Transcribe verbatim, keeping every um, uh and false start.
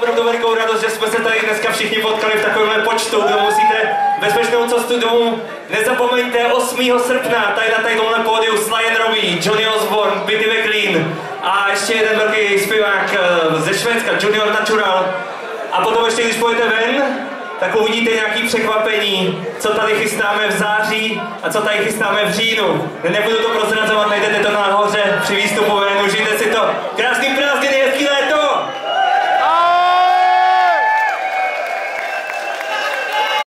opravdu velikou radost, že jsme se tady dneska všichni potkali v takovémhle počtu. Kdo musíte bezpečnou cestu domů, nezapomeňte osmého srpna tady na tady tomhle pódiu Sly and Robbie, Johnny Osbourne, Bitty McLean a ještě jeden velký zpěvák ze Švédska, Junior Natural. A potom ještě, když půjdete ven, tak uvidíte nějaké překvapení, co tady chystáme v září a co tady chystáme v říjnu. Nebudu to prozrazovat, najdete to na